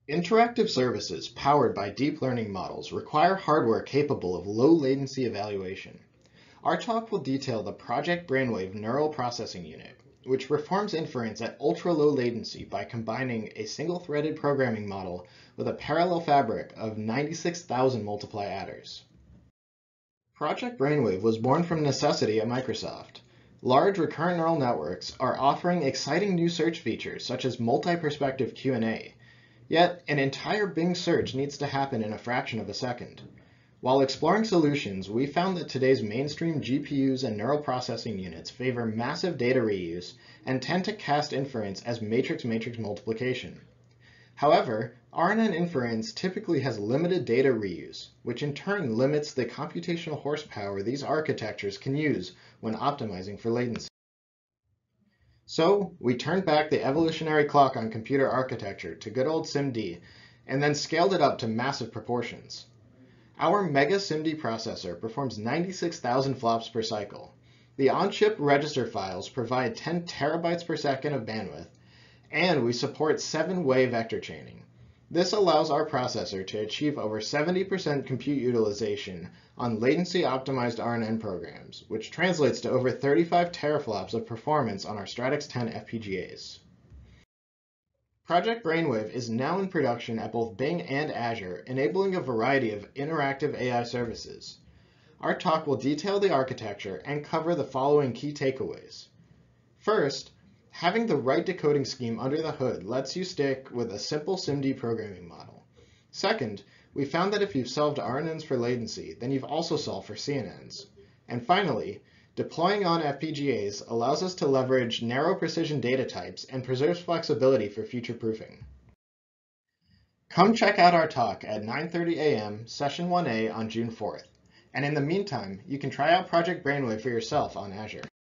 Interactive services powered by deep learning models require hardware capable of low latency evaluation. Our talk will detail the Project Brainwave neural processing unit, which performs inference at ultra-low latency by combining a single-threaded programming model with a parallel fabric of 96,000 multiply adders. Project Brainwave was born from necessity at Microsoft. Large recurrent neural networks are offering exciting new search features such as multi-perspective Q&A, yet an entire Bing search needs to happen in a fraction of a second. While exploring solutions, we found that today's mainstream GPUs and neural processing units favor massive data reuse and tend to cast inference as matrix-matrix multiplication. However, RNN inference typically has limited data reuse, which in turn limits the computational horsepower these architectures can use when optimizing for latency. So, we turned back the evolutionary clock on computer architecture to good old SIMD, and then scaled it up to massive proportions. Our Mega SIMD processor performs 96,000 flops per cycle. The on-chip register files provide 10 terabytes per second of bandwidth, and we support 7-way vector chaining. This allows our processor to achieve over 70% compute utilization on latency-optimized RNN programs, which translates to over 35 teraflops of performance on our Stratix 10 FPGAs. Project Brainwave is now in production at both Bing and Azure, enabling a variety of interactive AI services. Our talk will detail the architecture and cover the following key takeaways. First, having the right decoding scheme under the hood lets you stick with a simple SIMD programming model. Second, we found that if you've solved RNNs for latency, then you've also solved for CNNs. And finally, deploying on FPGAs allows us to leverage narrow precision data types and preserves flexibility for future proofing. Come check out our talk at 9:30 a.m. Session 1A on June 4th. And in the meantime, you can try out Project Brainwave for yourself on Azure.